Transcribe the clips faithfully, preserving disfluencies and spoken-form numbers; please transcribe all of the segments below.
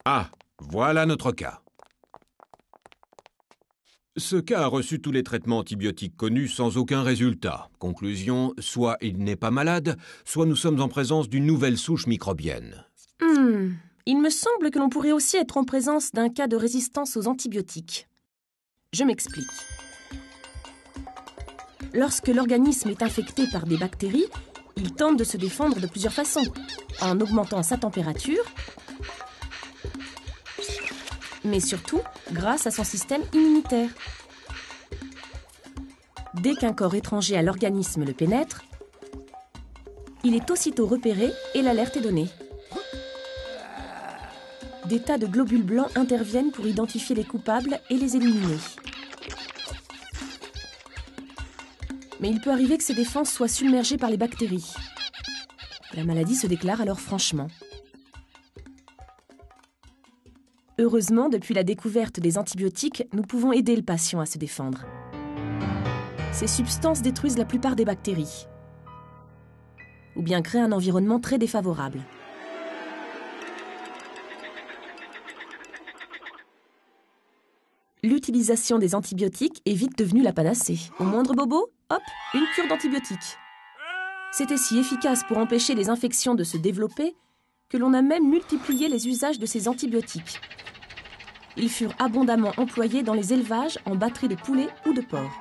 Ah, voilà notre cas. Ce cas a reçu tous les traitements antibiotiques connus sans aucun résultat. Conclusion, soit il n'est pas malade, soit nous sommes en présence d'une nouvelle souche microbienne. Hmm, il me semble que l'on pourrait aussi être en présence d'un cas de résistance aux antibiotiques. Je m'explique. Lorsque l'organisme est infecté par des bactéries, il tente de se défendre de plusieurs façons, en augmentant sa température, mais surtout grâce à son système immunitaire. Dès qu'un corps étranger à l'organisme le pénètre, il est aussitôt repéré et l'alerte est donnée. Des tas de globules blancs interviennent pour identifier les coupables et les éliminer. Mais il peut arriver que ces défenses soient submergées par les bactéries. La maladie se déclare alors franchement. Heureusement, depuis la découverte des antibiotiques, nous pouvons aider le patient à se défendre. Ces substances détruisent la plupart des bactéries, ou bien créent un environnement très défavorable. L'utilisation des antibiotiques est vite devenue la panacée. Au moindre bobo, hop, une cure d'antibiotiques. C'était si efficace pour empêcher les infections de se développer que l'on a même multiplié les usages de ces antibiotiques. Ils furent abondamment employés dans les élevages en batteries de poulets ou de porcs.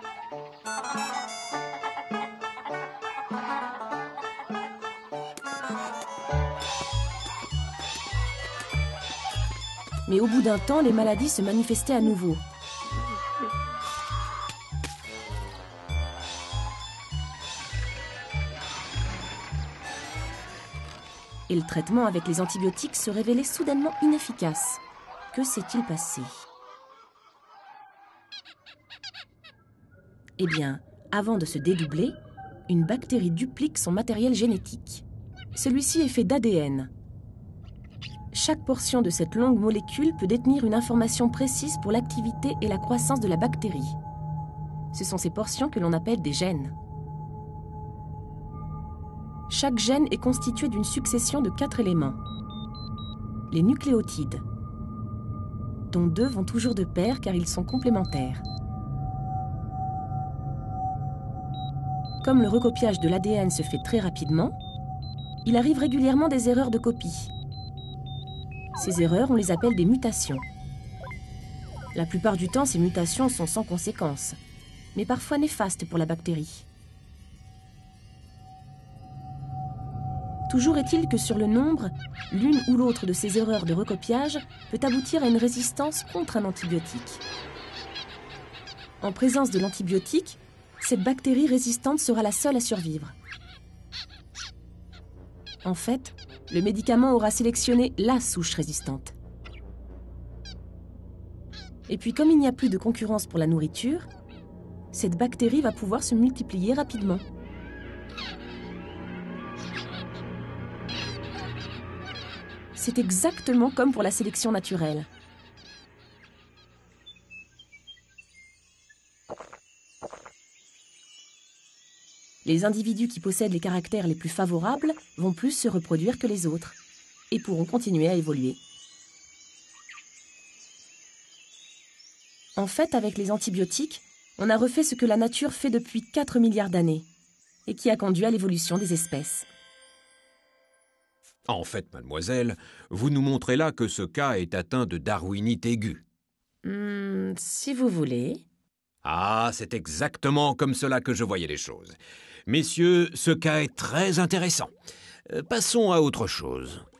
Mais au bout d'un temps, les maladies se manifestaient à nouveau. Et le traitement avec les antibiotiques se révélait soudainement inefficace. Que s'est-il passé? Eh bien, avant de se dédoubler, une bactérie duplique son matériel génétique. Celui-ci est fait d'A D N. Chaque portion de cette longue molécule peut détenir une information précise pour l'activité et la croissance de la bactérie. Ce sont ces portions que l'on appelle des gènes. Chaque gène est constitué d'une succession de quatre éléments. Les nucléotides, dont deux vont toujours de pair car ils sont complémentaires. Comme le recopiage de l'A D N se fait très rapidement, il arrive régulièrement des erreurs de copie. Ces erreurs, on les appelle des mutations. La plupart du temps, ces mutations sont sans conséquence, mais parfois néfastes pour la bactérie. Toujours est-il que sur le nombre, l'une ou l'autre de ces erreurs de recopiage peut aboutir à une résistance contre un antibiotique. En présence de l'antibiotique, cette bactérie résistante sera la seule à survivre. En fait, le médicament aura sélectionné la souche résistante. Et puis, comme il n'y a plus de concurrence pour la nourriture, cette bactérie va pouvoir se multiplier rapidement. C'est exactement comme pour la sélection naturelle. Les individus qui possèdent les caractères les plus favorables vont plus se reproduire que les autres et pourront continuer à évoluer. En fait, avec les antibiotiques, on a refait ce que la nature fait depuis quatre milliards d'années et qui a conduit à l'évolution des espèces. En fait, mademoiselle, vous nous montrez là que ce cas est atteint de darwinite aiguë. Hmm, si vous voulez. Ah, c'est exactement comme cela que je voyais les choses. Messieurs, ce cas est très intéressant. Euh, passons à autre chose.